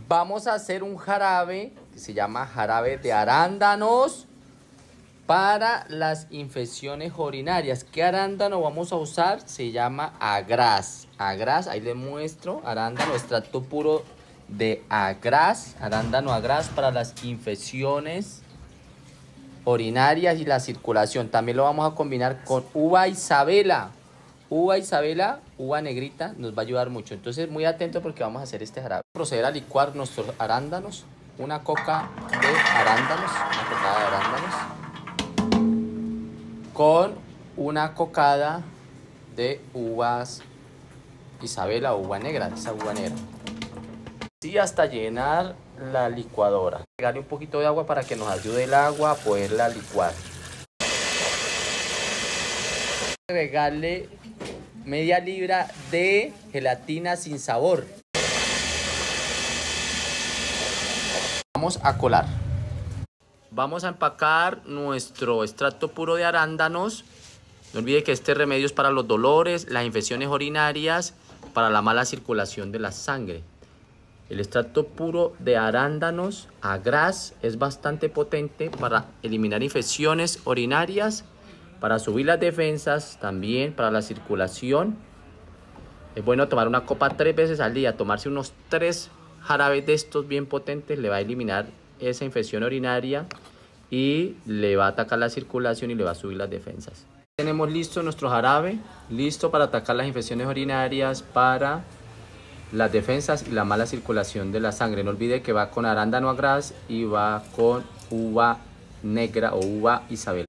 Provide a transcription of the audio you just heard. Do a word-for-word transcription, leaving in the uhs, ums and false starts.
Vamos a hacer un jarabe que se llama jarabe de arándanos para las infecciones urinarias. ¿Qué arándano vamos a usar? Se llama agraz. Agraz, ahí le muestro, arándano, extracto puro de agraz, arándano agraz para las infecciones urinarias y la circulación. También lo vamos a combinar con uva Isabela. Uva Isabela, uva negrita, nos va a ayudar mucho. Entonces, muy atento porque vamos a hacer este jarabe. Proceder a licuar nuestros arándanos. Una coca de arándanos, una cocada de arándanos, con una cocada de uvas Isabela o uva negra, esa uva negra. Y hasta llenar la licuadora. Agregarle un poquito de agua para que nos ayude el agua a poderla licuar. Agregarle media libra de gelatina sin sabor. Vamos a colar. Vamos a empacar nuestro extracto puro de arándanos. No olvide que este remedio es para los dolores, las infecciones urinarias, para la mala circulación de la sangre. El extracto puro de arándanos agraz es bastante potente para eliminar infecciones urinarias, para subir las defensas, también para la circulación. Es bueno tomar una copa tres veces al día, tomarse unos tres jarabes de estos bien potentes, le va a eliminar esa infección urinaria y le va a atacar la circulación y le va a subir las defensas. Tenemos listo nuestro jarabe, listo para atacar las infecciones urinarias, para las defensas y la mala circulación de la sangre. No olvide que va con arándano agraz y va con uva negra o uva Isabela.